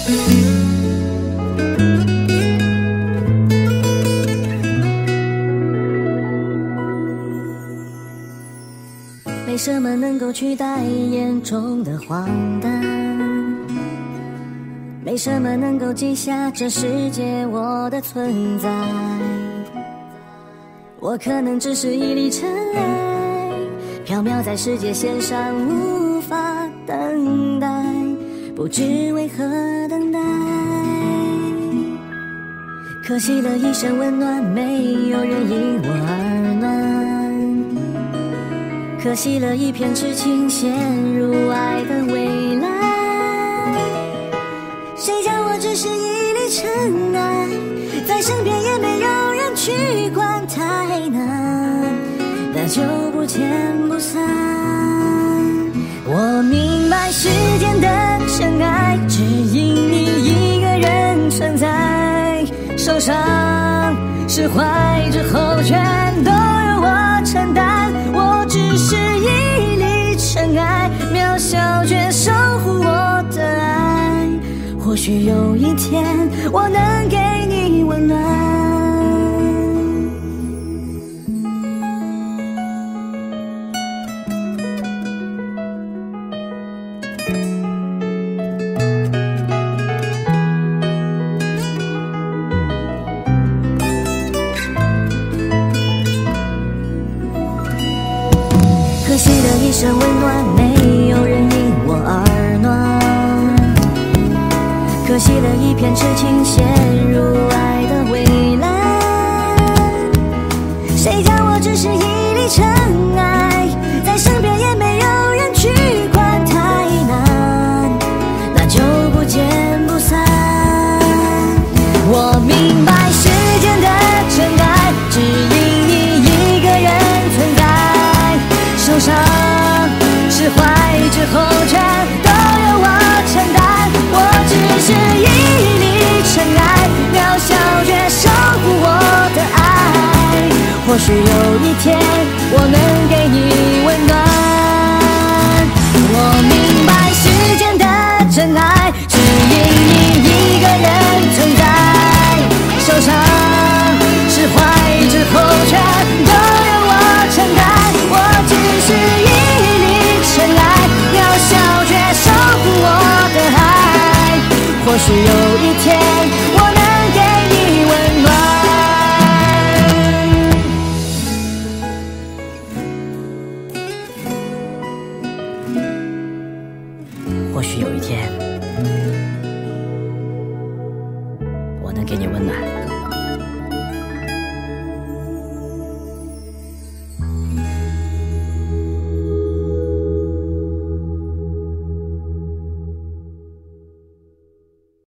没什么能够取代眼中的荒诞，没什么能够记下这世界我的存在。我可能只是一粒尘埃，飘渺在世界线上，无法等待，不知为何等待。可惜了一生温暖，没有人因我而暖。可惜了一片痴情，陷入爱的未来。谁叫我只是一粒尘埃，在身边也没有人去管，太难，那就不见不散。我明白世间的尘埃，只因你一个人存在。受伤释怀之后，全都由我承担。我只是一粒尘埃，渺小却守护我的爱。或许有一天，我能给你温暖。可惜了一生温暖，没有人因我而暖。可惜了一片痴情，陷入爱的未来。谁叫我只是一粒尘埃，在身边也没有人去管，太难，那就不见不散。我明白世间的尘埃，只因你一个人存在。受伤释怀之后，全都由我承担。我只是一粒尘埃，渺小却守护我的爱。或许有一天，我能给你温暖。我明白世间的尘埃，只因你一个人存在。受伤释怀之后，全都由我承担。我只是一粒尘埃，渺小却守护我的爱。或许有一天，我能给你温暖。或许有一天，我能给你温暖。